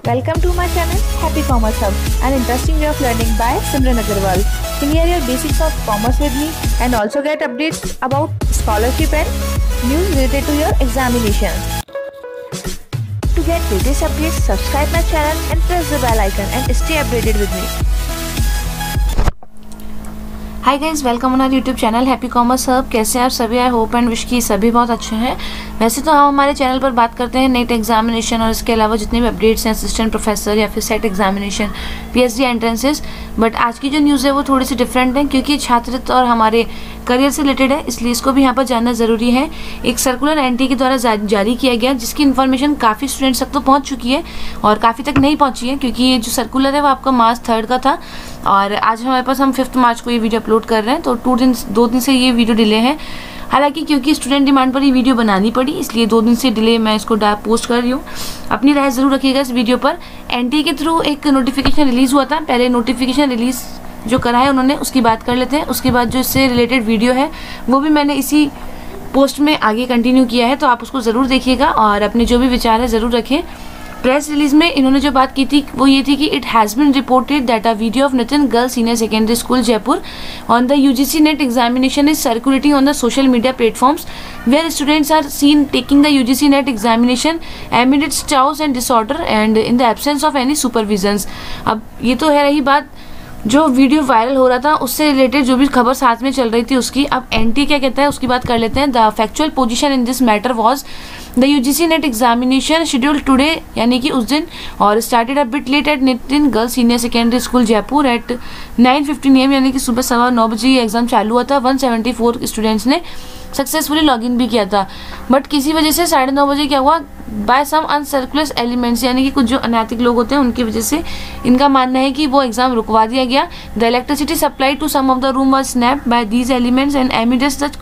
Welcome to my channel Happy Commerce Hub, an interesting way of learning by Simran Agarwal. Clear your basics of commerce with me and also get updates about scholarship and news related to your examination. To get latest updates, subscribe my channel and press the bell icon and stay updated with me. Hi guys, welcome on our YouTube channel happy commerce hub. कैसे हैं आप सभी? I hope and wish की सभी बहुत अच्छे हैं। वैसे तो हम हमारे चैनल पर बात करते हैं नेट एग्जामिनेशन और इसके अलावा जितने भी अपडेट्स हैं असिस्टेंट प्रोफेसर या फिर set examination, PhD entrances. But आज की जो न्यूज़ है वो थोड़ी सी डिफरेंट है क्योंकि छात्रत्व और हमारे करियर से रिलेटेड है, इसलिए इसको भी यहाँ पर जानना ज़रूरी है। एक सर्कुलर एनटीए के द्वारा जारी किया गया जिसकी इन्फॉर्मेशन काफ़ी स्टूडेंट्स तक तो पहुँच चुकी है और काफ़ी तक नहीं पहुँची है क्योंकि ये जो सर्कुलर है वो आपका मार्च 3 का था और आज हमारे पास हम 5 मार्च को ये वीडियो अपलोड कर रहे हैं, तो 2 दिन से ये वीडियो डिले है। हालांकि क्योंकि स्टूडेंट डिमांड पर ये वीडियो बनानी पड़ी इसलिए 2 दिन से डिले मैं इसको पोस्ट कर रही हूँ। अपनी राय ज़रूर रखिएगा इस वीडियो पर। एनटीए के थ्रू एक नोटिफिकेशन रिलीज़ हुआ था, पहले नोटिफिकेशन रिलीज़ जो करा है उन्होंने उसकी बात कर लेते हैं। उसके बाद जो इससे रिलेटेड वीडियो है वो भी मैंने इसी पोस्ट में आगे कंटिन्यू किया है, तो आप उसको ज़रूर देखिएगा और अपने जो भी विचार है ज़रूर रखें। प्रेस रिलीज में इन्होंने जो बात की थी वो ये थी कि it has been reported that a video of Nitin girls senior secondary school Jaipur on the UGC NET examination is circulating on the social media platforms where students are seen taking the UGC NET examination amidst chaos and disorder and in the absence of any supervisions। अब ये तो है रही बात जो video viral हो रहा था उससे रिलेटेड जो भी खबर साथ में चल रही थी उसकी। अब एनटी क्या कहता है उसकी बात कर लेते हैं। The factual position in this matter was the UGC NET examination scheduled today यानी कि उस दिन और started a bit late at Nitin girls senior secondary school Jaipur at 9:15 AM यानी कि सुबह 9:15 बजे ये एग्जाम चालू हुआ था। 174 स्टूडेंट्स ने सक्सेसफुली लॉगिन भी किया था, बट किसी वजह से 9:30 बजे क्या हुआ, बाय सम अनसर्कुलस एलिमेंट्स यानी कि कुछ जो अनैतिक लोग होते हैं उनकी वजह से इनका मानना है कि वो एग्जाम रुकवा दिया गया। The electricity supply to some of the room was snapped by these elements and amidst the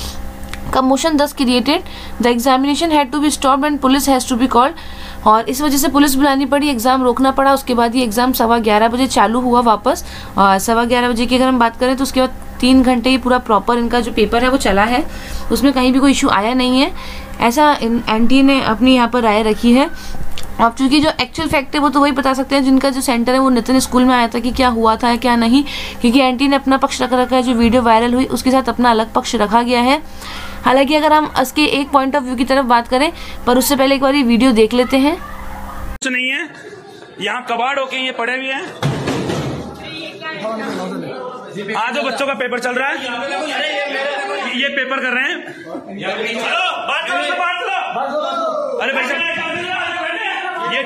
commotion thus created the examination had to be stopped and police has to be called। और इस वजह से police बुलानी पड़ी, exam रोकना पड़ा। उसके बाद ये एग्ज़ाम 11:15 बजे चालू हुआ वापस और 11:15 बजे की अगर हम बात करें तो उसके बाद 3 घंटे ही पूरा प्रॉपर इनका जो पेपर है वो चला है, उसमें कहीं भी कोई इशू आया नहीं है, ऐसा एनटीए ने अपनी यहाँ पर राय रखी है। अब चूँकि जो एक्चुअल फैक्ट है वो तो वही बता सकते हैं जिनका जो सेंटर है वो नितिन स्कूल में आया था कि क्या हुआ था क्या नहीं, क्योंकि एनटीए ने अपना पक्ष रखा है। जो वीडियो वायरल हुई उसके साथ अपना अलग पक्ष रखा गया है। हालांकि अगर हम इसके एक पॉइंट ऑफ व्यू की तरफ बात करें पर उससे पहले एक बार ये वीडियो देख लेते हैं। कुछ नहीं है, यहाँ कबाड़ होके ये पड़े हुए हैं। आज जो बच्चों का पेपर चल रहा है ये पेपर कर रहे हैं। बात करो। अरे भाई ये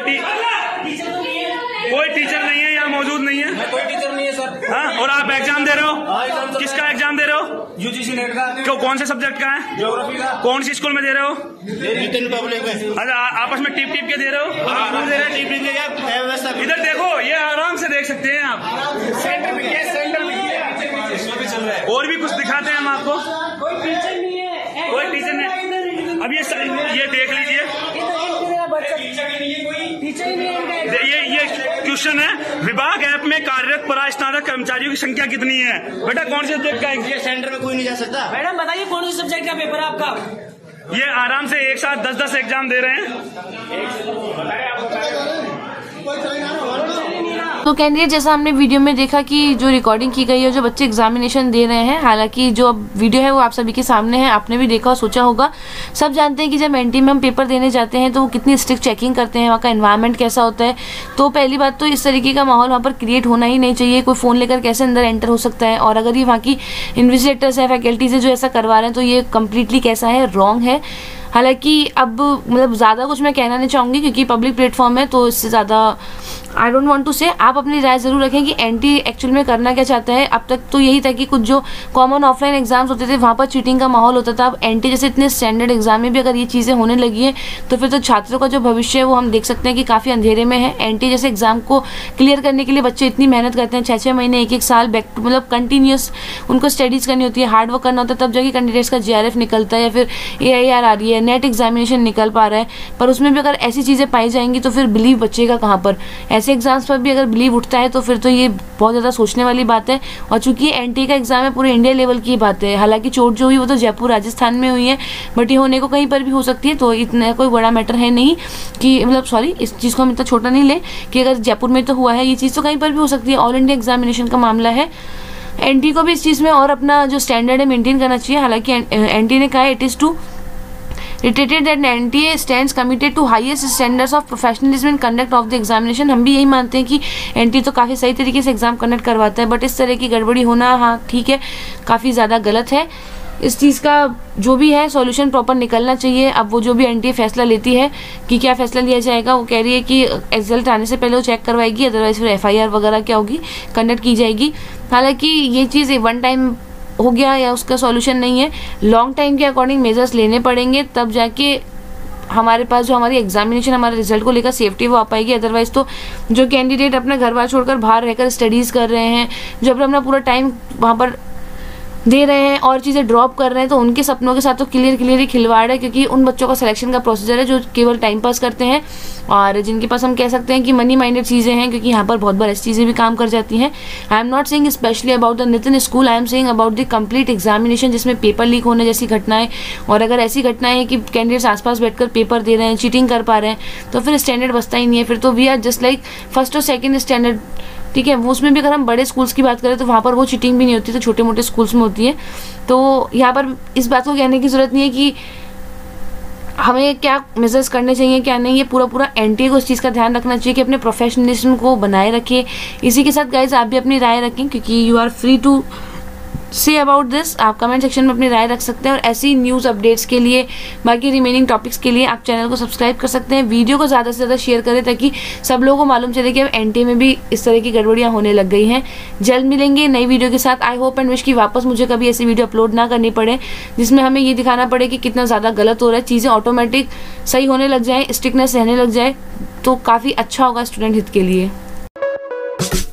कोई टीचर नहीं है, यहाँ मौजूद नहीं है। कोई टीचर नहीं है सर। हाँ, और आप एग्जाम दे रहे हो? किसका एग्जाम दे रहे हो? यूजीसी नेट का। क्यों, कौन से सब्जेक्ट का है? ज्योग्राफी का। कौन सी स्कूल में दे रहे हो? नितिन पब्लिक में। अच्छा, आपस में टिप के दे रहे हो? दे रहे टिप के व्यवस्था। इधर देखो, ये आराम से देख सकते हैं आप। सेंटर में चल रहा है। और भी कुछ दिखाते हैं हम आपको। कोई टीचर नहीं है, कोई टीचर नहीं। अब ये देख लीजिए, ये क्वेश्चन है, विभाग ऐप में कार्यरत परास्नातक कर्मचारियों की संख्या कितनी है? बेटा कौन से सब्जेक्ट का है? ये सेंटर में कोई नहीं जा सकता। मैडम बताइए कौन से सब्जेक्ट का पेपर है आपका? ये आराम से एक साथ 10-10 एग्जाम दे रहे हैं। तो कैंडिडेट जैसा हमने वीडियो में देखा कि जो रिकॉर्डिंग की गई है जो बच्चे एग्जामिनेशन दे रहे हैं, हालांकि जो अब वीडियो है वो आप सभी के सामने है, आपने भी देखा और सोचा होगा। सब जानते हैं कि जब एनटी में हम पेपर देने जाते हैं तो वो कितनी स्ट्रिक्ट चेकिंग करते हैं, वहाँ का एनवायरनमेंट कैसा होता है। तो पहली बात तो इस तरीके का माहौल वहाँ पर क्रिएट होना ही नहीं चाहिए। कोई फ़ोन लेकर कैसे अंदर एंटर हो सकता है, और अगर ये वहाँ की इन्विजिलेटर्स है, फैकल्टीज है जो ऐसा करवा रहे हैं तो ये कम्प्लीटली कैसा है, रॉन्ग है। हालांकि अब मतलब ज़्यादा कुछ मैं कहना नहीं चाहूँगी क्योंकि पब्लिक प्लेटफॉर्म है, तो इससे ज़्यादा आई डोंट वांट टू से। आप अपनी राय ज़रूर रखें कि एनटी एक्चुअल में करना क्या चाहता है। अब तक तो यही था कि कुछ जो कॉमन ऑफलाइन एग्जाम्स होते थे वहाँ पर चीटिंग का माहौल होता था। अब एनटी जैसे इतने स्टैंडर्ड एग्जाम में भी अगर ये चीज़ें होने लगी हैं तो फिर तो छात्रों का जो भविष्य है वो हम देख सकते हैं कि काफ़ी अंधेरे में है। एनटी जैसे एग्जाम को क्लियर करने के लिए बच्चे इतनी मेहनत करते हैं, 6-6 महीने 1-1 साल बैक टू मतलब कंटिन्यूस उनको स्टडीज़ करनी होती है, हार्ड वर्क करना होता है, तब जाके कैंडिडेट्स का JRF निकलता है या फिर AIR आ रही है है, नेट एग्जामिनेशन निकल पा रहा है, पर उसमें भी अगर ऐसी चीज़ें पाई जाएंगी तो फिर बिलीव बचेगा कहाँ पर। ऐसे एग्जाम्स पर भी अगर बिलीव उठता है तो फिर तो ये बहुत ज़्यादा सोचने वाली बात है। और चूंकि ये एनटीए का एग्जाम है, पूरे इंडिया लेवल की बात है, हालांकि चोट जो हुई वो तो जयपुर राजस्थान में हुई है, बट ये होने को कहीं पर भी हो सकती है, तो इतना कोई बड़ा मैटर है नहीं कि मतलब सॉरी इस चीज़ को हम इतना छोटा नहीं ले कि अगर जयपुर में तो हुआ है, ये चीज़ तो कहीं पर भी हो सकती है। ऑल इंडिया एग्जामिनेशन का मामला है। एनटीए को भी इस चीज़ में और अपना जो स्टैंडर्ड है मेंटेन करना चाहिए। हालांकि एनटीए ने कहा it is to reiterated that NTA stands committed to highest standards of professionalism in conduct of the examination. हम भी यही मानते हैं कि एनटीए तो काफ़ी सही तरीके से एग्जाम कंडक्ट करवाता है, बट इस तरह की गड़बड़ी होना हाँ ठीक है, काफ़ी ज़्यादा गलत है। इस चीज़ का जो भी है सॉल्यूशन प्रॉपर निकलना चाहिए। अब वो जो भी एनटीए फैसला लेती है कि क्या फैसला लिया जाएगा, वो कह रही है कि रिजल्ट आने से पहले वो चेक करवाएगी, अदरवाइज फिर एफआईआर वगैरह क्या होगी कंडक्ट की जाएगी। हालांकि ये चीज़ वन टाइम हो गया या उसका सॉल्यूशन नहीं है, लॉन्ग टाइम के अकॉर्डिंग मेजर्स लेने पड़ेंगे, तब जाके हमारे पास जो हमारी एग्जामिनेशन हमारे रिजल्ट को लेकर सेफ्टी वो आ पाएगी। अदरवाइज तो जो कैंडिडेट अपना घर बार छोड़कर बाहर रहकर स्टडीज़ कर रहे हैं, जो अपना पूरा टाइम वहाँ पर दे रहे हैं और चीज़ें ड्रॉप कर रहे हैं, तो उनके सपनों के साथ तो क्लियर ही खिलवाड़ है, क्योंकि उन बच्चों का सिलेक्शन का प्रोसीजर है जो केवल टाइम पास करते हैं और जिनके पास हम कह सकते हैं कि मनी माइंडेड चीज़ें हैं, क्योंकि यहाँ पर बहुत बार ऐसी चीज़ें भी काम कर जाती हैं। I am not saying specially about the Nitin school, I am saying about the complete examination जिसमें पेपर लीक होने जैसी घटनाएं, और अगर ऐसी घटनाएं हैं कि कैंडिडेट्स आसपास बैठकर पेपर दे रहे हैं, चीटिंग कर पा रहे हैं, तो फिर स्टैंडर्ड बचता ही नहीं है। फिर तो we are just like first और सेकेंड स्टैंडर्ड, ठीक है। वो उसमें भी अगर हम बड़े स्कूल्स की बात करें तो वहाँ पर वो चीटिंग भी नहीं होती, तो छोटे मोटे स्कूल्स में होती है। तो यहाँ पर इस बात को कहने की ज़रूरत नहीं है कि हमें क्या मेजर्स करने चाहिए क्या नहीं, ये पूरा एनटीए को इस चीज़ का ध्यान रखना चाहिए कि अपने प्रोफेशनलिज्म को बनाए रखें। इसी के साथ गाइज आप भी अपनी राय रखें, क्योंकि you are free to say about this, आप कमेंट सेक्शन में अपनी राय रख सकते हैं। और ऐसी न्यूज़ अपडेट्स के लिए, बाकी रिमेनिंग टॉपिक्स के लिए आप चैनल को सब्सक्राइब कर सकते हैं। वीडियो को ज़्यादा से ज़्यादा शेयर करें ताकि सब लोगों को मालूम चले कि अब एनटीए में भी इस तरह की गड़बड़ियाँ होने लग गई हैं। जल्द मिलेंगे नई वीडियो के साथ। आई होप एंड विश कि वापस मुझे कभी ऐसी वीडियो अपलोड ना करनी पड़े जिसमें हमें ये दिखाना पड़े कि कितना ज़्यादा गलत हो रहा है, चीज़ें ऑटोमेटिक सही होने लग जाए, स्ट्रिक्टनेस रहने लग जाए, तो काफ़ी अच्छा होगा स्टूडेंट हित के लिए।